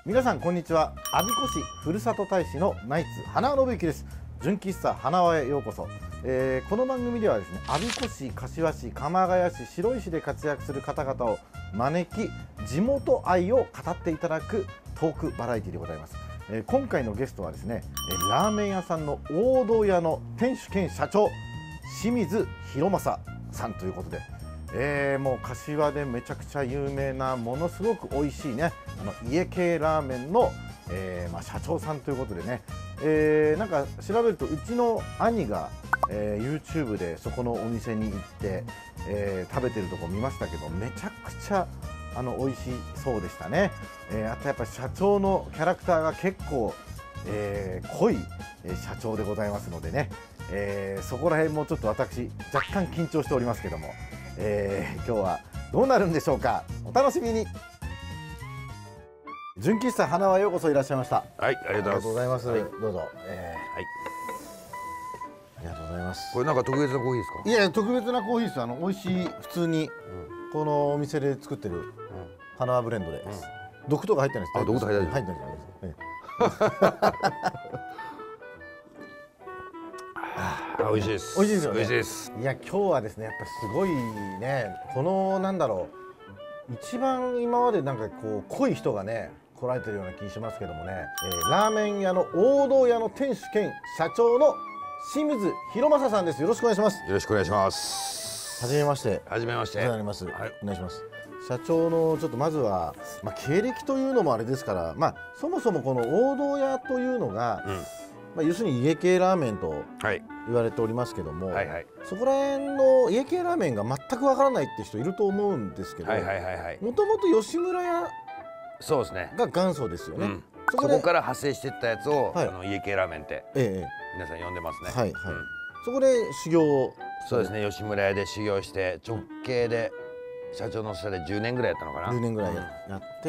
皆さんこんにちは。我孫子市ふるさと大使のナイツ花輪信之です。純喫茶花輪へようこそ。この番組ではですね、我孫子市、柏市、鎌ヶ谷市、白石で活躍する方々を招き、地元愛を語っていただくトークバラエティでございます。今回のゲストはですね、ラーメン屋さんの王道屋の店主兼社長、清水博正さんということで、もう柏でめちゃくちゃ有名なものすごく美味しいね、家系ラーメンの、社長さんということでね、なんか調べるとうちの兄が、YouTube でそこのお店に行って、食べてるとこ見ましたけど、めちゃくちゃ美味しそうでしたね。あとやっぱり社長のキャラクターが結構、濃い社長でございますのでね、そこら辺もちょっと私若干緊張しておりますけども、今日はどうなるんでしょうか。お楽しみに。純喫茶花輪ようこそいらっしゃいました。 はい、ありがとうございます。 どうぞ、 はい。 ありがとうございます。 これなんか特別なコーヒーですか？ いや特別なコーヒーです。美味しい、普通に、このお店で作ってる花輪ブレンドです。毒とか入ってないです。 あ、毒とか入ってない。 入ってないです。 美味しいです。 美味しいですよね。 美味しいです。 いや今日はですね、やっぱすごいね、このなんだろう、一番今までなんかこう濃い人がね来られてるような気しますけどもね、ラーメン屋の王道屋の店主兼社長の清水博正さんです。よろしくお願いします。 よろしくお願いします。 はじめまして。 はじめまして。 お世話になります。 はい、 お願いします。社長のちょっとまずは、経歴というのもあれですから、そもそもこの王道屋というのが、要するに家系ラーメンと言われておりますけども、そこら辺の家系ラーメンが全くわからないって人いると思うんですけど、もともと吉村屋そうですねが元祖ですよね。 そこから派生していったやつを、家系ラーメンって皆さん呼んでますね。 そこで修行を。 そうですね、吉村屋で修行して直系で社長の下で10年ぐらいやったのかな。 10年ぐらいやって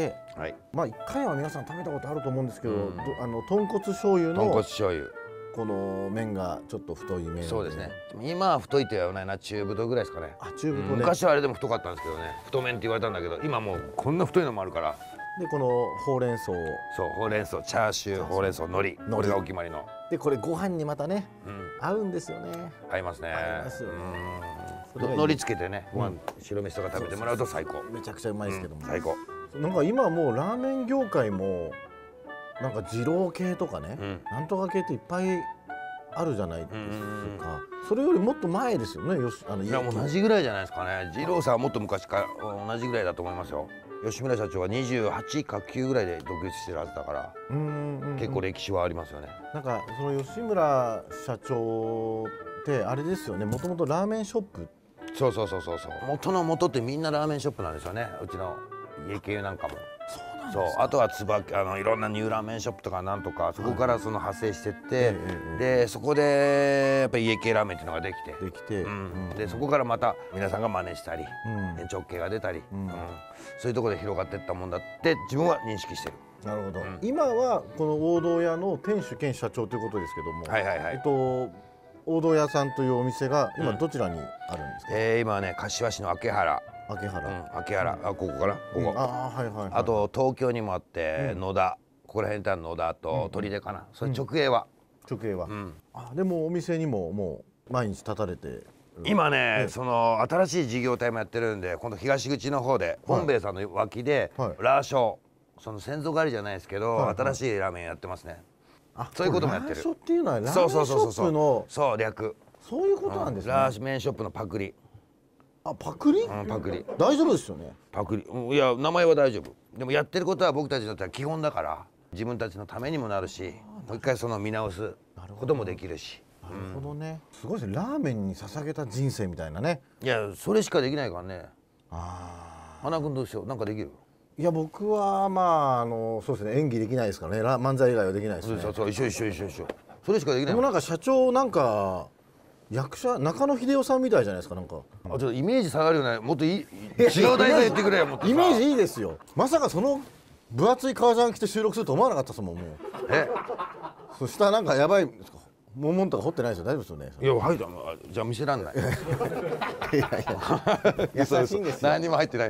、1回は皆さん食べたことあると思うんですけど、豚骨醤油の豚骨醤油、 この麺がちょっと太い麺。 そうですね。今は太いって言わないな、中太ぐらいですかね。 中太で。 昔はあれでも太かったんですけどね、太麺って言われたんだけど、今もうこんな太いのもあるから。 でこのほうれん草を、 そう、ほうれん草、チャーシュー、ほうれん草、海苔、これがお決まりの。 でこれご飯にまたね、合うんですよね。 合いますね。 合いますよね。 海苔つけてね、ご飯白飯とか食べてもらうと最高。 めちゃくちゃうまいですけども。 最高。 なんか今もうラーメン業界もなんか二郎系とかね、なんとか系っていっぱいあるじゃないですか。それよりもっと前ですよね。 いや同じぐらいじゃないですかね。二郎さんはもっと昔から同じぐらいだと思いますよ。吉村社長は28か9ぐらいで独立してるはずだから、結構歴史はありますよね。 なんかその吉村社長ってあれですよね。もともとラーメンショップ。 そう。元の元ってみんなラーメンショップなんですよね。うちの家系なんかも。そう、あとはいろんなニューラーメンショップとかなんとか、そこからその派生してって、でそこでやっぱり家系ラーメンっていうのができて、でそこからまた皆さんが真似したり、直系が出たり、そういうところで広がっていったもんだって自分は認識してる。 なるほど。今はこの王道屋の店主兼社長ということですけども、王道屋さんというお店が今どちらにあるんですか？ 今はね、柏市の秋葉原、ここかな、ここ。あと東京にもあって野田、ここら辺にある野田と砦かな。それ直営は。でもお店にももう毎日立たれて。 今ね、その新しい事業体もやってるんで、今度東口の方で本兵衛さんの脇でラーショー、その先祖返りじゃないですけど、新しいラーメンやってますね。そういうこともやってる。 ラーショーっていうのはラーメンショップの、 そう略。 そういうことなんですね。 ラーメンショップのパクリ。 パクリ？ パクリ。 大丈夫ですよね。 パクリ。いや、名前は大丈夫。でもやってることは僕たちにとっては基本だから、自分たちのためにもなるし、もう一回その見直すこともできるし。 なるほどね。すごいですね。ラーメンに捧げた人生みたいなね。 いや、それしかできないからね。花君どうしよう。なんかできる？ いや僕はそうですね、演技できないですからね。漫才以外はできないですね。 そう、一緒。それしかできない。 でもなんか社長なんか役者中野英雄さんみたいじゃないですか。なんかちょっとイメージ下がるよね。もっと違う題材言ってくれよ。もっとイメージいいですよ。まさかその分厚い革ジャン着て収録すると思わなかったですもん。もうそしたらなんかやばいですか。もんとか掘ってないですよ。大丈夫ですよね。 いや、入ったじゃあ見せらんない。 優しいんですよ。 何にも入ってないよ。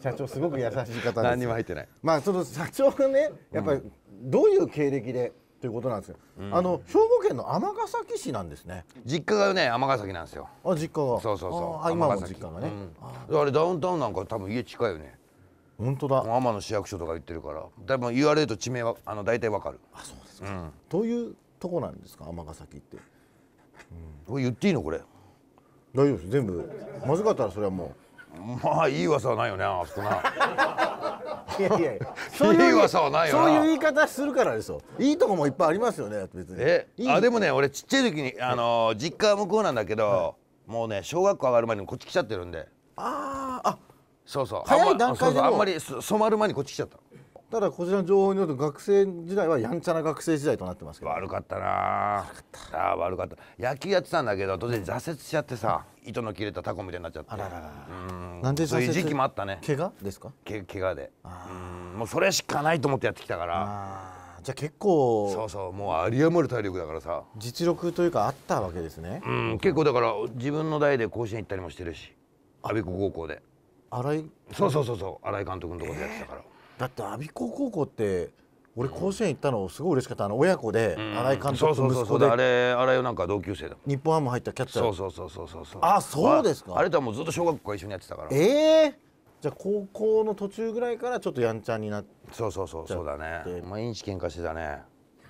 社長すごく優しい方です。 何にも入ってない。 まあその社長がね、やっぱりどういう経歴でということなんですよ。兵庫県の尼崎市なんですね。 実家がね尼崎なんですよ。 あ、実家が。 そうそうそう。 今も実家がね。 あれダウンタウンなんか多分家近いよね。 本当だ。 天野市役所とか行ってるから、多分言われると地名は大体わかる。 あ、そうですか。どういうとこなんですか、尼崎って。 これ言っていいのこれ？ 大丈夫です。全部まずかったらそれはもう。まあいい噂はないよね、あそこな。 いやいや、 そういう噂はないよな。 そういう言い方するからですよ。いいとこもいっぱいありますよね、別に。 でもね、俺ちっちゃい時に実家は向こうなんだけど、もうね小学校上がる前にこっち来ちゃってるんで。そうそう。 早い段階でもあんまり染まる前にこっち来ちゃった。 ただこちらの情報によると学生時代はやんちゃな学生時代となってますけど。 悪かったな。悪かった。野球やってたんだけど突然挫折しちゃってさ、糸の切れたタコみたいになっちゃって。 あららら。なんでそういう時期もあったね。 怪我ですか？ 怪我で。もうそれしかないと思ってやってきたから。 じゃあ結構。 そうそう、もう有り余る体力だからさ。 実力というかあったわけですね。 結構だから自分の代で甲子園行ったりもしてるし、我孫子高校で。 新井。 そう新井監督のところでやってたから。 だって我孫子高校って俺甲子園行ったのすごい嬉しかった。親子で新井監督と息子で。 新井なんか同級生だもん。 日本ハム入ったキャッチャー。 そう。 あ、そうですか。 あれとはもうずっと小学校から一緒にやってたから。 じゃあ高校の途中ぐらいからちょっとやんちゃになって。そうだね。毎日喧嘩してたね。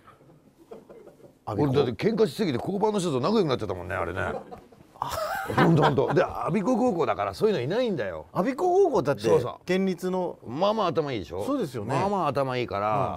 俺だって喧嘩しすぎて交番の人と仲良くなっちゃったもんね、あれね。ほんと。で我孫子高校だからそういうのいないんだよ。 我孫子高校だって県立の。 まあまあ頭いいでしょ。 そうですよね。 まあまあ頭いいから、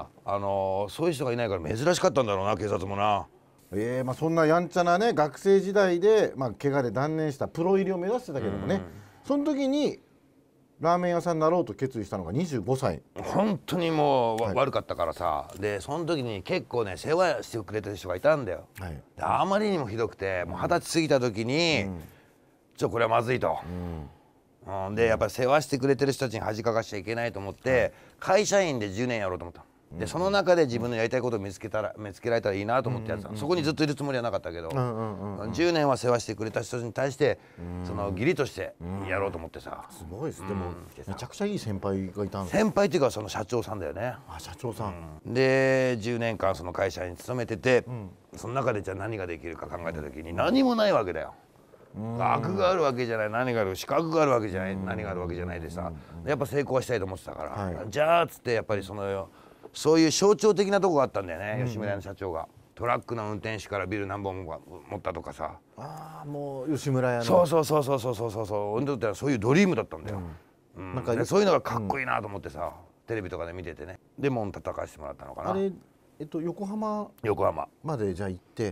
そういう人がいないから珍しかったんだろうな、警察もな。 まあそんなやんちゃなね学生時代で怪我で断念したプロ入りを目指してたけどもね、その時にラーメン屋さんになろうと決意したのが25歳。 本当にもう悪かったからさ。でその時に結構ね世話してくれてる人がいたんだよ。あまりにもひどくて、もう20歳過ぎた時にこれはまずいと。でやっぱり世話してくれてる人たちに恥かかしちゃいけないと思って会社員で10年やろうと思った。でその中で自分のやりたいことを見つけられたらいいなと思ってやってた。そこにずっといるつもりはなかったけど、10年は世話してくれた人に対してその義理としてやろうと思ってさ。 すごいです。でもめちゃくちゃいい先輩がいたんです。 先輩っていうかその社長さんだよね。 社長さんで10年間その会社に勤めてて、その中でじゃあ何ができるか考えた時に何もないわけだよ。学があるわけじゃない、何がある、資格があるわけじゃない、何があるわけじゃないでさ、やっぱ成功したいと思ってたから、じゃあっつってやっぱりそういう象徴的なとこがあったんだよね、吉村屋の社長が。トラックの運転手からビル何本も持ったとかさ。 もう吉村屋の。 そう俺にとってはそういうドリームだったんだよ。そういうのがかっこいいなと思ってさ、テレビとかで見ててね。で門叩かしてもらったのかな。 あれ横浜までじゃあ行って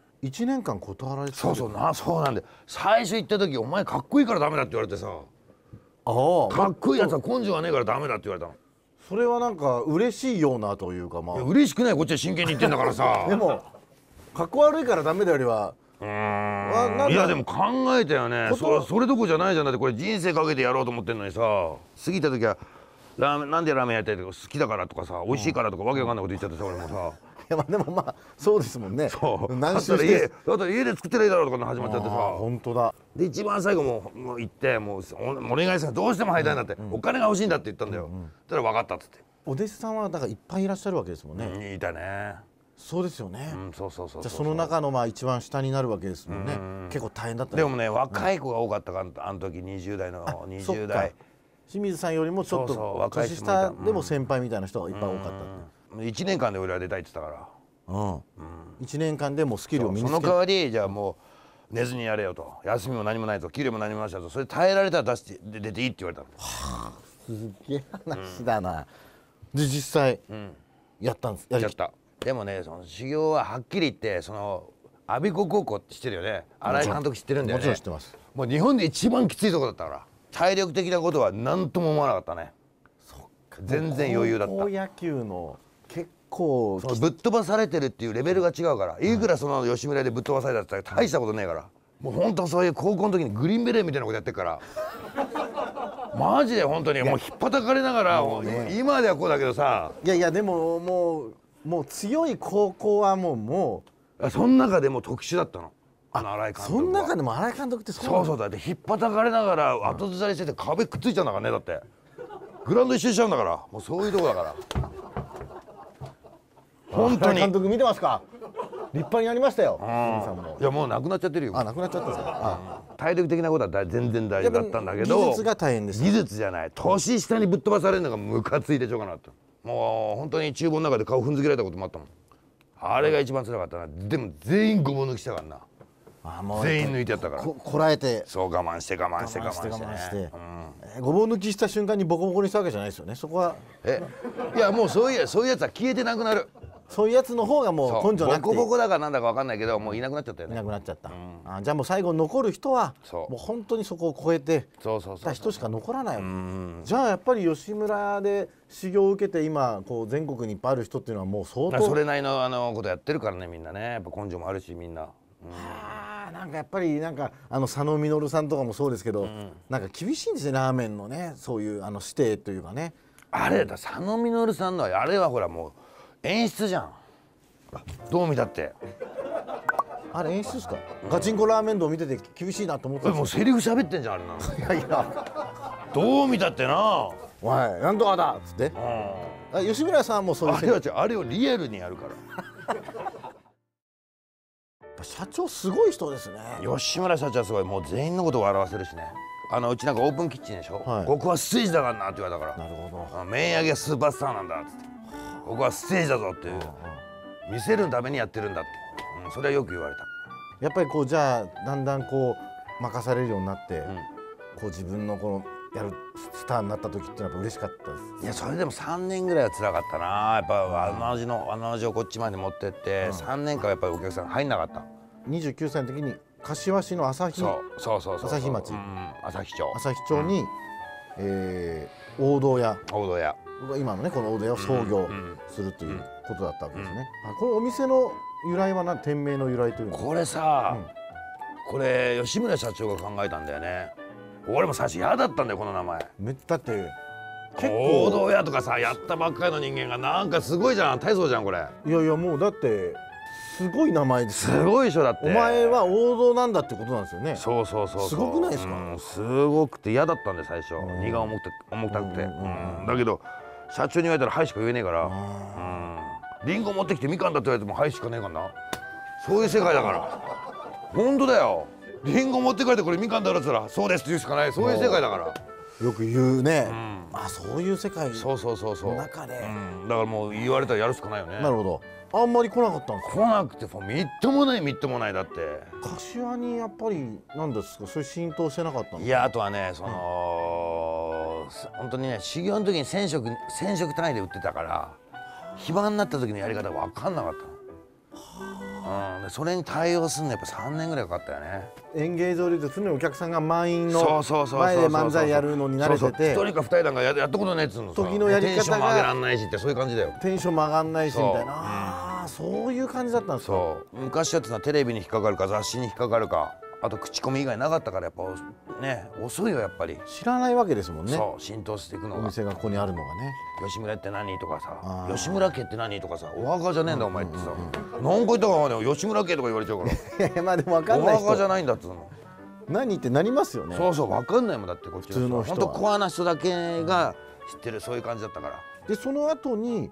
1年間断られてた。 そうなんで、最初行った時お前かっこいいからダメだって言われてさ。かっこいいやつは根性がねえからダメだって言われたの。 それはなんか嬉しいようなというか、 嬉しくない、こっちは真剣に言ってんだからさ。 でもかっこ悪いからダメだよりは。 いやでも考えたよね。それどころじゃないじゃん。だってこれ人生かけてやろうと思ってんのにさ、過ぎた時はなんでラーメンやりたいとか好きだからとかさ、美味しいからとかわけわかんないこと言っちゃってさ、俺もさ。 でもそうですもんね。 何周してだったら家で作ってないだろうとかの始まっちゃってさ。 本当だ。 で一番最後もう行ってもうお願いしたらどうしても入りたいんだって、お金が欲しいんだって言ったんだよ。そしたら分かったっつって。 お弟子さんはだからいっぱいいらっしゃるわけですもんね。 いたね。 そうですよね。 そう。 じゃあその中の一番下になるわけですもんね。結構大変だった。 でもね若い子が多かったからあの時20代。 清水さんよりもちょっと年下でも先輩みたいな人がいっぱい多かったって。 1年間で俺は出たいって言ってたから。 1年間でもスキルを身につけて、 その代わりじゃあもう寝ずにやれよと、休みも何もないと、給料も何もなしだと、それ耐えられたら出ていいって言われたの。 すげえ話だな。で実際やったんです。 やった。でもねその修行ははっきり言って我孫子高校って知ってるよね。新井監督知ってるんだよね。 もちろん知ってます。 もう日本で一番きついとこだったから、体力的なことは何とも思わなかったね。全然余裕だった。 高校野球の結構ぶっ飛ばされてるっていうレベルが違うから、いくらその吉村でぶっ飛ばされたって大したことねえから、もう本当そういう高校の時にグリーンベレーみたいなことやってるからマジで本当にもうひっぱたかれながら、今ではこうだけどさ。 いやでももう強い高校はもうその中でも特殊だったの。新井監督は。 その中でも新井監督ってそうだってひっぱたかれながら後ずさりしてて壁くっついちゃうんだからね。だってグラウンド一周しちゃうんだから、もうそういうとこだから本当に。 監督見てますか？立派になりましたよ。 いやもうなくなっちゃってるよ。 なくなっちゃったんですか。 体力的なことは全然大丈夫だったんだけど、 技術が大変です。 技術じゃない、年下にぶっ飛ばされるのがムカついてしょうがなかった。もう本当に厨房の中で顔踏んづけられたこともあったもん。あれが一番辛かったな。でも全員ごぼう抜きしたからな。全員抜いてやったから。 こらえて。 そう我慢して我慢して我慢して。 ごぼう抜きした瞬間にボコボコにしたわけじゃないですよね。そこは。 いやもうそういうやつは消えてなくなる。 そういうやつの方がもう根性なくて、 ボコボコだかなんだか分かんないけど、もういなくなっちゃったよね。 いなくなっちゃった。じゃあもう最後残る人はもう本当にそこを超えてた人しか残らない。じゃあやっぱり吉村で修行を受けて今こう全国にいっぱいある人っていうのはもう相当それなりのことやってるからね、みんなね。やっぱ根性もあるしみんな。 なんかやっぱりなんか佐野実さんとかもそうですけど、なんか厳しいんですね、ラーメンのね、そういう指定というかね。 あれだ、佐野実さんのあれはほらもう演出じゃん。どう見たってあれ演出ですか？ガチンコラーメン道見てて厳しいなと思ってた。 もうセリフ喋ってんじゃんあれなの。いやどう見たってな、 おいなんとかだっつって。吉村さんもそういう。 あれをリアルにやるから。 社長すごい人ですね。 吉村社長はすごい。もう全員のことを笑わせるしね。うちなんかオープンキッチンでしょ、ここはステージだからなって言われたから。なるほど。麺揚げはスーパースターなんだっつって、ここはステージだぞっていう、見せるためにやってるんだって、それはよく言われた。 やっぱりこうじゃあだんだんこう任されるようになって、こう自分のこのやるスターになった時ってやっぱ嬉しかったです。 いやそれでも3年ぐらいは辛かったな。やっぱあの味をこっちまで持ってって3年間やっぱりお客さん入んなかった。 29歳の時に柏市の朝日町、 朝日町に大道屋、今のねこの大道屋を創業するということだったわけですね。このお店の由来は店名の由来というのはこれさ、これ吉村社長が考えたんだよね。俺も最初嫌だったんだよこの名前。 だって結構大道屋とかさやったばっかりの人間がなんかすごいじゃん、大層じゃんこれ。 いやいやもうだってすごい名前です。 すごいでしょだって。 お前は王道なんだってことなんですよね。 そうすごくないですか？ すごくて嫌だったんで最初、荷が重たくて。だけど社長に言われたらはいしか言えねえから、リンゴ持ってきてみかんだって言われてもはいしかねえからな。そういう世界だから。本当だよ。リンゴ持って帰ってこれみかんだろって言ったらそうですって言うしかない。そういう世界だから。 よく言うね。そういう世界の中で、 だからもう言われたらやるしかないよね。 なるほど。あんまり来なかったんですか？ 来なくてみっともないだって。 柏にやっぱりなんですか、それ浸透してなかったんですか？ いやあとはね本当にね修行の時に1000食単位で売ってたから暇になった時のやり方が分かんなかったの。それに対応するのやっぱ3年ぐらいかかったよね。 演芸場で常にお客さんが満員の前で漫才やるのに慣れてて、 1人か2人なんかやったことないっつうのさ。 時のやり方がテンションも上げらんないしってそういう感じだよ。 テンションも上がんないしみたいな。そういう感じだったんですか？ 昔やってたのはテレビに引っかかるか雑誌に引っかかるか、あと口コミ以外なかったからやっぱね遅いよやっぱり。 知らないわけですもんね。 そう浸透していくのが。 お店がここにあるのがね。 吉村って何とかさ、吉村家って何とかさ、お墓じゃねえんだお前ってさ、何回言ったかわかんないよ吉村家とか言われちゃうから。 いやまあでも分かんない人。 お墓じゃないんだっつうの。 何ってなりますよね。 そう分かんないもんだってこっちの人は。本当コアな人だけが知ってるそういう感じだったから。 でその後に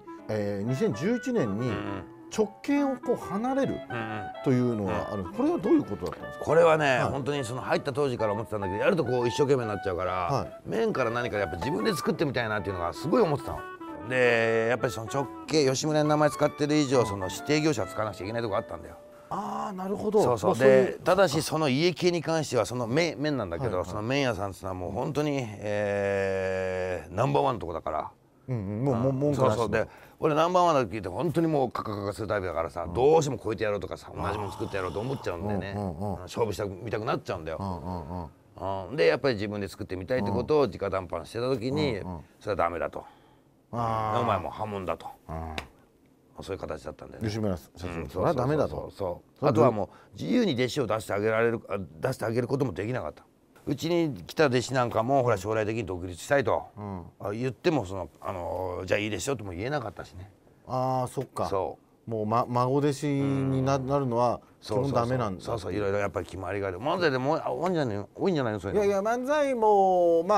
2011年に直系をこう離れるというのがある。これはどういうことだったんですか？ これはね本当にその入った当時から思ってたんだけど、やるとこう一生懸命になっちゃうから麺から何からやっぱ自分で作ってみたいなっていうのがすごい思ってたの。でやっぱりその直系吉村の名前使ってる以上その指定業者使わなくちゃいけないとこあったんだよ。 なるほど。 でただしその家系に関してはその麺なんだけど、その麺屋さんっていうのはもう本当にナンバーワンのとこだから。で俺ナンバーワンだって聞いて本当にもうカカカカするタイプだからさ、どうしても超えてやろうとかさ、同じもの作ってやろうと思っちゃうんでね、勝負してみたくなっちゃうんだよ。でやっぱり自分で作ってみたいってことを直談判してた時にそれはダメだと、お前も破門だと、そういう形だったんだよね。 吉村社長それはダメだと。 あとはもう自由に弟子を出してあげることもできなかった。うちに来た弟子なんかもほら将来的に独立したいと言ってもじゃあいいですよとも言えなかったしね。 そっか。もう孫弟子になるのは基本ダメなんだ。 いろいろやっぱり決まりがある。漫才でも多いんじゃないのそれ。 いや漫才も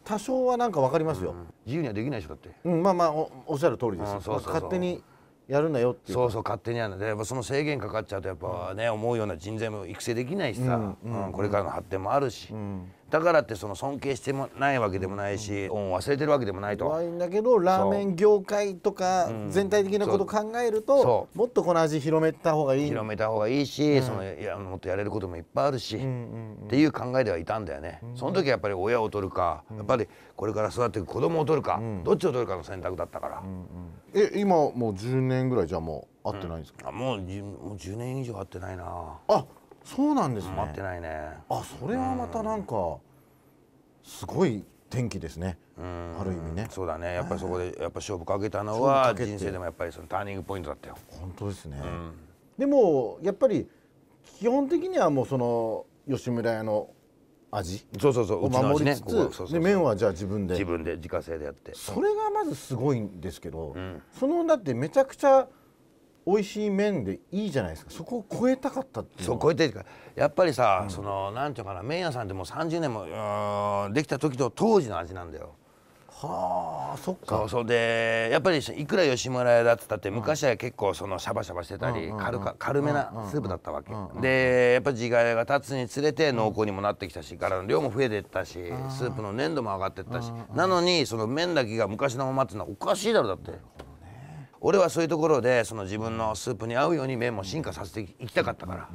多少はなんかわかりますよ。 自由にはできないでしょだって。 まあまあおっしゃる通りです。勝手にやるなよっていう。 そうそう、勝手にやるので、やっぱその制限かかっちゃうとやっぱね、思うような人材も育成できないしさ、これからの発展もあるし、だからってその尊敬してもないわけでもないし、忘れてるわけでもないと。 怖いんだけど、ラーメン業界とか全体的なことを考えると、もっとこの味広めた方がいい。 広めた方がいいし、もっとやれることもいっぱいあるし、っていう考えではいたんだよね。その時はやっぱり親を取るか、やっぱりこれから育っていく子供を取るか、どっちを取るかの選択だったから。 今もう10年ぐらいじゃもう会ってないんですか？ もう10年以上会ってないな。 あ、そうなんですね。 会ってないね。 あ、それはまたなんかすごい転機ですね。ある意味ね。 そうだね。やっぱりそこでやっぱ勝負かけたのは人生でもやっぱりそのターニングポイントだったよ。 本当ですね。でもやっぱり基本的にはもうその吉村屋の味を守りつつ、で麺はじゃあ自分で自家製でやって、 それがまずすごいんですけど、そのだってめちゃくちゃ美味しい麺でいいじゃないですか。そこを超えたかったっていう。 そう超えてるからやっぱりさ、そのなんていうかな、麺屋さんってもう30年もできた時と当時の味なんだよ。 はあ、そっか。 そうでやっぱりいくら吉村屋だっつったって昔は結構そのシャバシャバしてたり軽めなスープだったわけで、やっぱ時間が経つにつれて濃厚にもなってきたし、柄の量も増えてったし、スープの粘度も上がってったし、なのにその麺だけが昔のままっていうのはおかしいだろ。だって俺はそういうところでその自分のスープに合うように麺も進化させていきたかったから。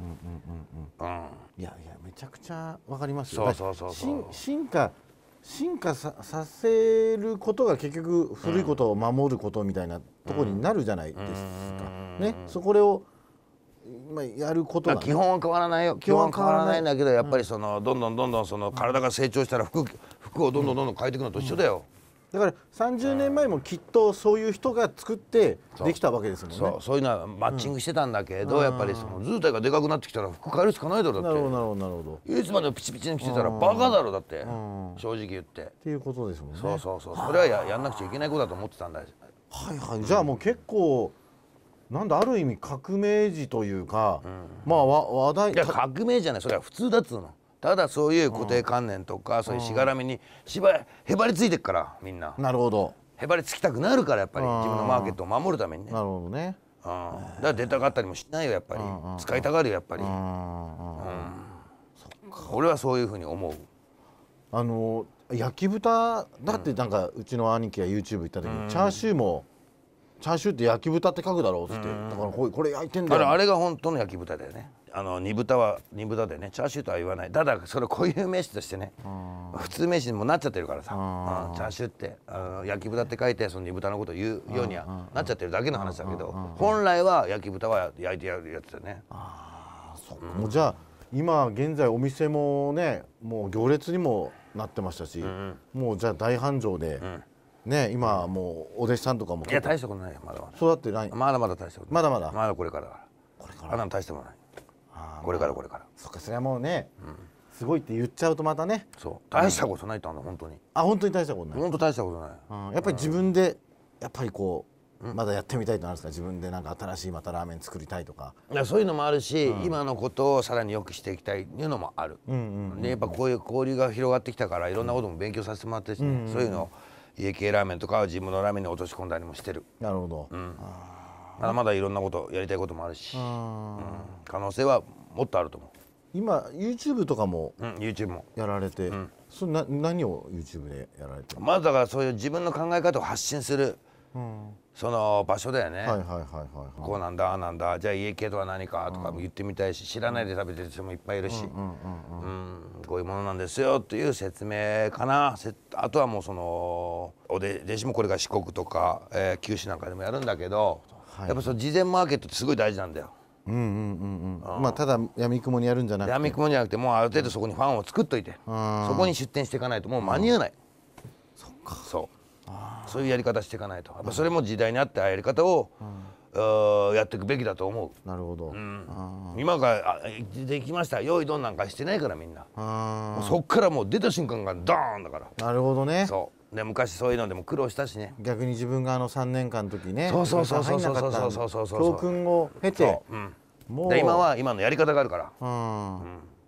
いやいや、めちゃくちゃわかりますよ。そう進化させることが結局古いことを守ることみたいなところになるじゃないですかね。そこをやることが基本は変わらないよ。基本は変わらないんだけど、やっぱりそのどんどんその体が成長したら服をどんどん変えていくのと一緒だよ。 だから30年前もきっとそういう人が作ってできたわけですもんね。 そういうのはマッチングしてたんだけど、やっぱりその図体がでかくなってきたら服変えるしかないだろ。だってなるほど。いつまでピチピチに着てたらバカだろ。だって正直言ってっていうことですもんね。 そうそれはやんなくちゃいけないことだと思ってたんだよ。 はいはい。じゃあもう結構なんだ、ある意味革命児というか、まあ話題。 いや革命じゃない、それは普通だっつうの。ただそういう固定観念とかそういうしがらみにへばりついてっからみんな。 なるほど。 へばりつきたくなるから、やっぱり自分のマーケットを守るためにね。 なるほどね。 だから出たがったりもしないよ、やっぱり。使いたがるよ、やっぱり。俺はそういうふうに思う。 焼き豚だってなんかうちの兄貴が YouTube 行った時にチャーシューって焼き豚って書くだろうっつって、だからこれ焼いてんだよ。 あれが本当の焼き豚だよね。煮豚は煮豚でね、チャーシューとは言わない。ただそれ固有名詞としてね、普通名詞にもなっちゃってるからさ、チャーシューって焼き豚って書いてその煮豚のことを言うようにはなっちゃってるだけの話だけど、本来は焼き豚は焼いてやるやつだよね。 そっか。もうじゃあ今現在お店もね、もう行列にもなってましたし、もうじゃあ大繁盛でね、今もうお弟子さんとかも。 いや大したことないよ、まだまだ。 育ってない。 まだまだ大したことない。 まだこれからだから。あんなの大したことない。これから。 そっか、それはもうね、すごいって言っちゃうとまたね。 そう大したことないってあんな本当に。 本当に大したことない。 本当大したことない。 やっぱり自分でやっぱりこうまだやってみたいとなるんですか。自分でなんか新しいまたラーメン作りたいとか。 いやそういうのもあるし、今のことをさらに良くしていきたいっていうのもある。でやっぱこういう交流が広がってきたからいろんなことも勉強させてもらってるしね、そういうのを家系ラーメンとかは自分のラーメンに落とし込んだりもしてる。 なるほど。 まだまだいろんなことやりたいこともあるし、可能性はもっとあると思う。 今 YouTube とかも YouTube もやられて、それ何を YouTube でやられてる？ まずだからそういう自分の考え方を発信するその場所だよね。こうなんだなんだ、じゃあ家系とは何かとかも言ってみたいし、知らないで食べてる人もいっぱいいるし、こういうものなんですよっていう説明かな。あとはもうその弟子もこれから四国とか九州なんかでもやるんだけど、やっぱその事前マーケットってすごい大事なんだよ。 まあただ闇雲にやるんじゃなくて、 闇雲じゃなくてもうある程度そこにファンを作っといて、そこに出店していかないともう間に合わない。 そっか。 そういうやり方していかないと、やっぱそれも時代に合ったやり方をやっていくべきだと思う。 なるほど。 今ができました用意どんなんかしてないからみんな。もうそっからもう出た瞬間がドーンだから。 なるほどね。 そうで昔そういうのでも苦労したしね。 逆に自分が3年間の時ね、 そう教訓を経て、 で今は今のやり方があるから。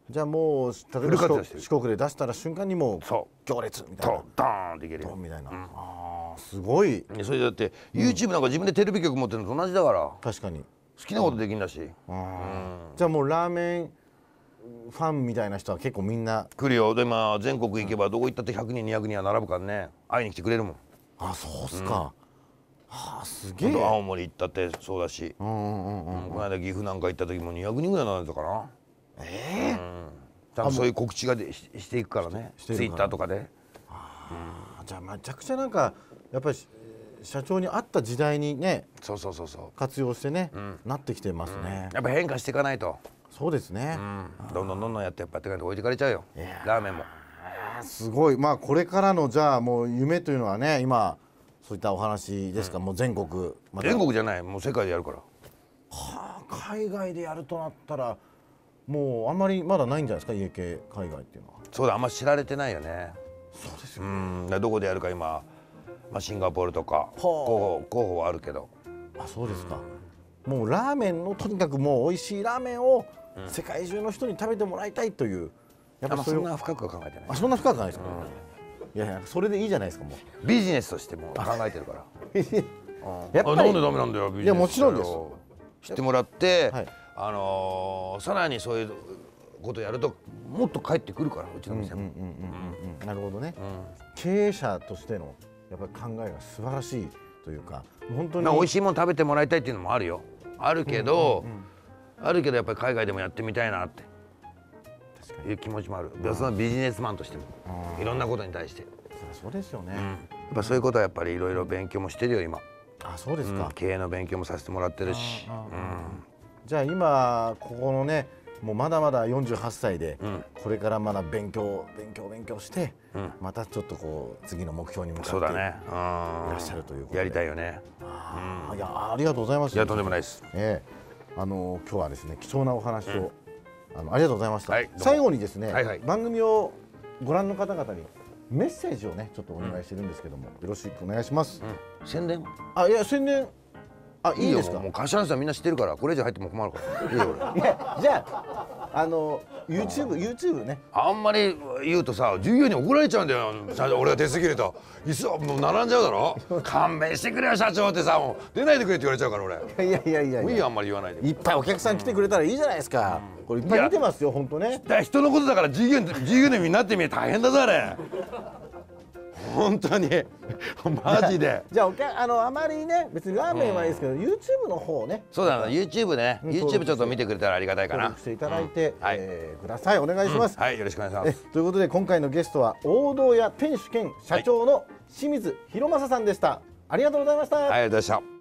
じゃあもう例えば四国で出したら瞬間にもう行列みたいなドーンっていけるみたいな。ああすごい。 それだって YouTube なんか自分でテレビ局持ってるのと同じだから。 確かに好きなことできんだし。 じゃあもうラーメンファンみたいな人は結構みんな来るよ。でまあ全国行けばどこ行ったって100人200人は並ぶからね、会いに来てくれるもん。 あ、そうっすか。はあ、すげえ。 青森行ったってそうだし、この間岐阜なんか行った時も200人ぐらい並んでたかな。ちゃんとそういう告知がしていくからね、ツイッターとかで。 じゃあめちゃくちゃなんかやっぱり社長に合った時代にね、 そう活用してね、なってきてますね。 やっぱ変化していかないと。 そうですね。 どんどんやっていかないと置いてかれちゃうよ、ラーメンも。 すごい。まあこれからのじゃあもう夢というのはね、今そういったお話ですか。もう全国じゃない、もう世界でやるから。 はあ、海外でやるとなったらもうあんまりまだないんじゃないですか、家系海外っていうのは。 そうだ、あんま知られてないよね。 そうですよね。 どこでやるか今、シンガポールとか候補はあるけど。 あ、そうですか。もうラーメンのとにかくもう美味しいラーメンを世界中の人に食べてもらいたいという。 やっぱそんな深くは考えてない。 あ、そんな深くないですか。いやいや、それでいいじゃないですか。もうビジネスとしても考えてるから。 やっぱりなんでダメなんだよ、ビジネス。 いやもちろんです。 知ってもらって、さらにそういうことやるともっと帰ってくるから、うちの店も。 なるほどね。経営者としてのやっぱり考えが素晴らしいというか、本当に美味しいもの食べてもらいたいっていうのもあるよ。あるけどやっぱり海外でもやってみたいなっていう気持ちもある。そのビジネスマンとしてもいろんなことに対して。 そうですよね。 やっぱそういうことはやっぱりいろいろ勉強もしてるよ今。 あ、そうですか。 経営の勉強もさせてもらってるし。 じゃあ今ここのね、もうまだまだ48歳でこれからまだ勉強して、またちょっとこう次の目標に向かっていらっしゃるということで。 やりたいよね。 いや、ありがとうございます。 いや、とんでもないです。 今日はですね、貴重なお話をありがとうございました。最後にですね、番組をご覧の方々にメッセージをねちょっとお願いしてるんですけども、よろしくお願いします。 宣伝？ あ、いや宣伝。あ、いいですか。 もう柏さんみんな知ってるから、これ以上入っても困るから。いいよ俺。いや、じゃあYouTube ね。 あんまり言うとさ、従業員に怒られちゃうんだよ。俺が手すぎると椅子もう並んじゃうだろ。勘弁してくれよ社長ってさ、もう出ないでくれって言われちゃうから俺。 いやもういいよ、あんまり言わないで。 いっぱいお客さん来てくれたらいいじゃないですか。これいっぱい見てますよ、本当ね。 人のことだから従業員になってみて大変だぞあれ。本当にマジで。 じゃああまりね、別にラーメンはいいですけど、YouTube の方ね。 そうだな、YouTube ね。YouTube ちょっと見てくれたらありがたいかな。 登録していただいてください。お願いします。 はい、よろしくお願いします。 ということで今回のゲストは王道屋店主兼社長の清水博正さんでした。ありがとうございました。 ありがとうございました。